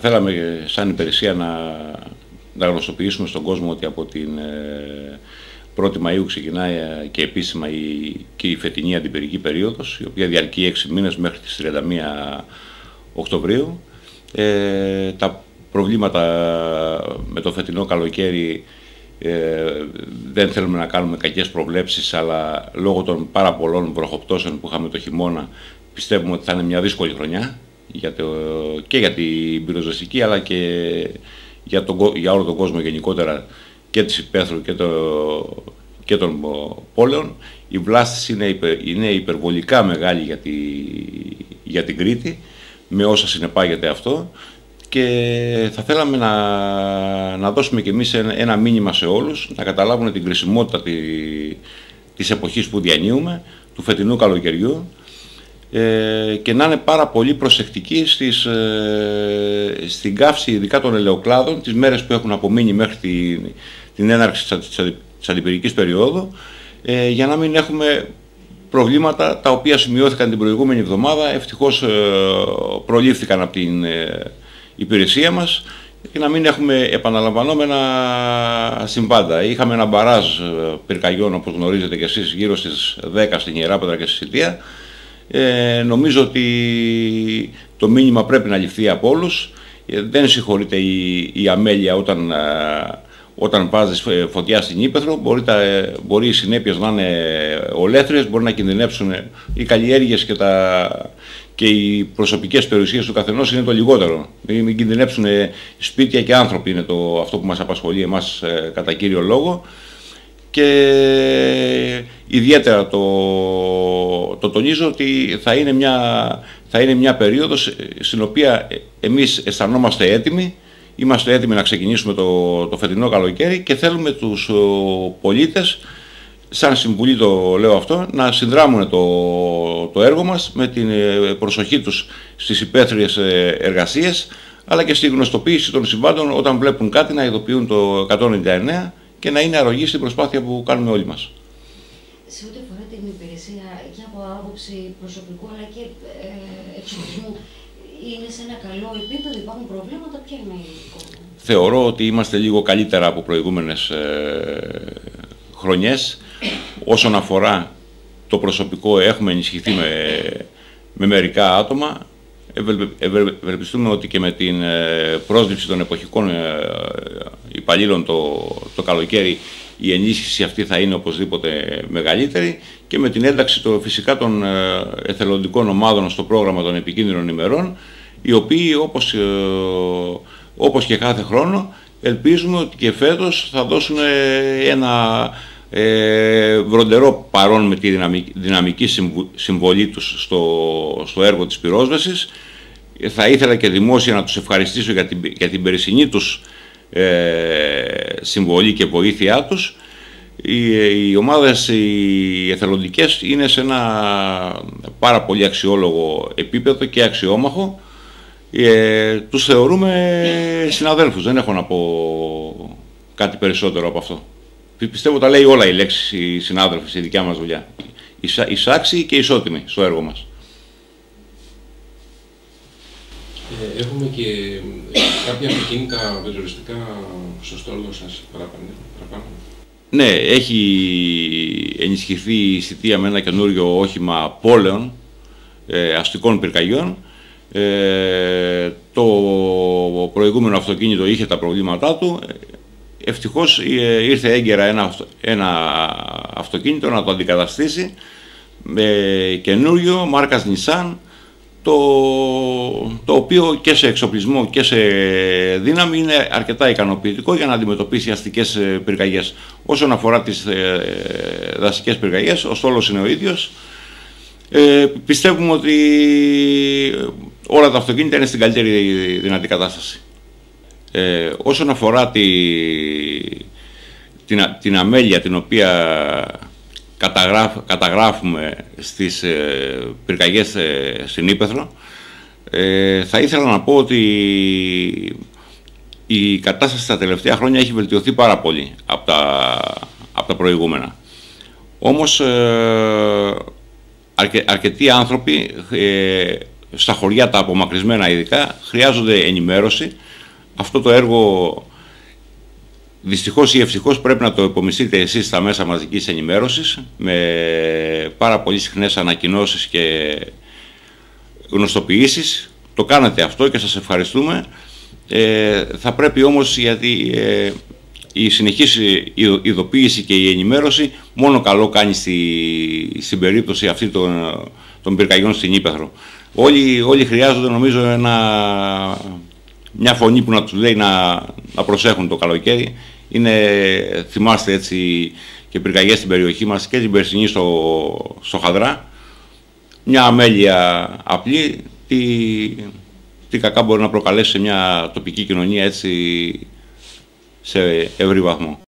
θέλαμε σαν υπηρεσία να γνωστοποιήσουμε στον κόσμο ότι από την 1η Μαΐου ξεκινάει και επίσημα και η φετινή αντιπυρική περίοδος, η οποία διαρκεί 6 μήνες μέχρι τις 31 Οκτωβρίου. Τα προβλήματα με το φετινό καλοκαίρι δεν θέλουμε να κάνουμε κακές προβλέψεις, αλλά λόγω των πάρα πολλών βροχοπτώσεων που είχαμε το χειμώνα, πιστεύουμε ότι θα είναι μια δύσκολη χρονιά και για την πυροσβεστική, αλλά και για όλο τον κόσμο γενικότερα, και της υπαίθρου και των πόλεων. Η βλάστηση είναι υπερβολικά μεγάλη για την Κρήτη, με όσα συνεπάγεται αυτό, και θα θέλαμε να δώσουμε και εμείς ένα μήνυμα σε όλους, να καταλάβουν την κρισιμότητα της εποχής που διανύουμε, του φετινού καλοκαιριού, και να είναι πάρα πολύ προσεκτικοί στην καύση, ειδικά των ελαιοκλάδων, τις μέρες που έχουν απομείνει μέχρι την έναρξη της αντιπυρικής περίοδου, για να μην έχουμε προβλήματα τα οποία σημειώθηκαν την προηγούμενη εβδομάδα. Ευτυχώς προλήφθηκαν από την υπηρεσία μας, και να μην έχουμε επαναλαμβανόμενα συμβάντα. Είχαμε ένα μπαράζ πυρκαγιών, όπως γνωρίζετε και εσείς, γύρω στις 10 στην Ιεράπετρα και στη Σιτία. Νομίζω ότι το μήνυμα πρέπει να ληφθεί από όλους. Δεν συγχωρείται η αμέλεια όταν βάζεις φωτιά στην ύπαιθρο. Μπορεί οι συνέπειες να είναι ολέθριες, μπορεί να κινδυνεύσουν οι καλλιέργειες και οι προσωπικές περιουσίες του καθενός, είναι το λιγότερο. Μην κινδυνεύσουν σπίτια και άνθρωποι, είναι αυτό που μας απασχολεί εμάς κατά κύριο λόγο. Και ιδιαίτερα το τονίζω ότι θα είναι μια περίοδος στην οποία εμείς αισθανόμαστε έτοιμοι. Είμαστε έτοιμοι να ξεκινήσουμε το φετινό καλοκαίρι, και θέλουμε τους πολίτες, σαν συμβουλή το λέω αυτό, να συνδράμουν το έργο μας με την προσοχή τους στις υπαίθριες εργασίες, αλλά και στη γνωστοποίηση των συμβάντων. Όταν βλέπουν κάτι, να ειδοποιούν το 199 και να είναι αρρωγή στην προσπάθεια που κάνουμε όλοι μας. Σε ό,τι αφορά την υπηρεσία, και από άποψη προσωπικού αλλά και εξοπλισμού, είναι σε ένα καλό επίπεδο, υπάρχουν προβλήματα, ποια είναι η εικόνα? Θεωρώ ότι είμαστε λίγο καλύτερα από προηγούμενες χρονιές. Όσον αφορά το προσωπικό, έχουμε ενισχυθεί με μερικά άτομα. Ευελπιστούμε ότι και με την πρόσληψη των εποχικών υπαλλήλων το καλοκαίρι, η ενίσχυση αυτή θα είναι οπωσδήποτε μεγαλύτερη, και με την ένταξη φυσικά των εθελοντικών ομάδων στο πρόγραμμα των επικίνδυνων ημερών, οι οποίοι όπως και κάθε χρόνο ελπίζουμε ότι και φέτος θα δώσουν ένα βροντερό παρόν με τη δυναμική συμβολή τους στο έργο της πυρόσβεσης. Θα ήθελα και δημόσια να τους ευχαριστήσω για την περσινή τους συμβολή και βοήθειά τους. Οι ομάδες οι εθελοντικές είναι σε ένα πάρα πολύ αξιόλογο επίπεδο και αξιόμαχο. Τους θεωρούμε συναδέλφους, δεν έχω να πω κάτι περισσότερο από αυτό. Πιστεύω τα λέει όλα η λέξη συνάδελφοι στη δικιά μας δουλειά. Εισάξιοι και ισότιμοι στο έργο μας. Έχουμε και κάποια αυτοκίνητα περιοριστικά στο στόλο σας παραπάνω? Ναι, έχει ενισχυθεί η Σιτία με ένα καινούριο όχημα πόλεων αστικών πυρκαγιών. Το προηγούμενο αυτοκίνητο είχε τα προβλήματά του. Ευτυχώς ήρθε έγκαιρα ένα αυτοκίνητο να το αντικαταστήσει με καινούριο μάρκας Nissan, το οποίο και σε εξοπλισμό και σε δύναμη είναι αρκετά ικανοποιητικό για να αντιμετωπίσει αστικές πυρκαγιές. Όσον αφορά τις δασικές πυρκαγιές, ο στόλος είναι ο ίδιος. Πιστεύουμε ότι όλα τα αυτοκίνητα είναι στην καλύτερη δυνατή κατάσταση. Όσον αφορά την αμέλεια την οποία καταγράφουμε στις πυρκαγιές στην Ύπαιθρο, θα ήθελα να πω ότι η κατάσταση τα τελευταία χρόνια έχει βελτιωθεί πάρα πολύ από τα προηγούμενα. Όμως αρκετοί άνθρωποι στα χωριά τα απομακρυσμένα ειδικά χρειάζονται ενημέρωση. Αυτό το έργο δυστυχώς ή ευτυχώς πρέπει να το υπομειστείτε εσείς στα μέσα μαζικής ενημέρωσης με πάρα πολύ συχνές ανακοινώσεις και γνωστοποιήσεις. Το κάνετε αυτό και σας ευχαριστούμε. Θα πρέπει όμως, γιατί η συνεχής ειδοποίηση και η ενημέρωση μόνο καλό κάνει στην περίπτωση αυτή των πυρκαγιών στην Ύπαιθρο. Όλοι χρειάζονται, νομίζω, μια φωνή που να τους λέει να προσέχουν το καλοκαίρι. Θυμάστε έτσι και πυρκαγιές στην περιοχή μας και την περσινή στο Χαδρά. Μια αμέλεια απλή τι κακά μπορεί να προκαλέσει σε μια τοπική κοινωνία έτσι σε ευρύ βαθμό.